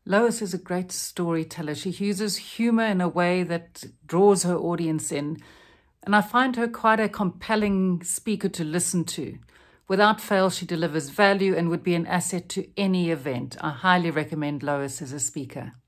Lois is a great storyteller. She uses humor in a way that draws her audience in, and I find her quite a compelling speaker to listen to. Without fail, she delivers value and would be an asset to any event. I highly recommend Lois as a speaker.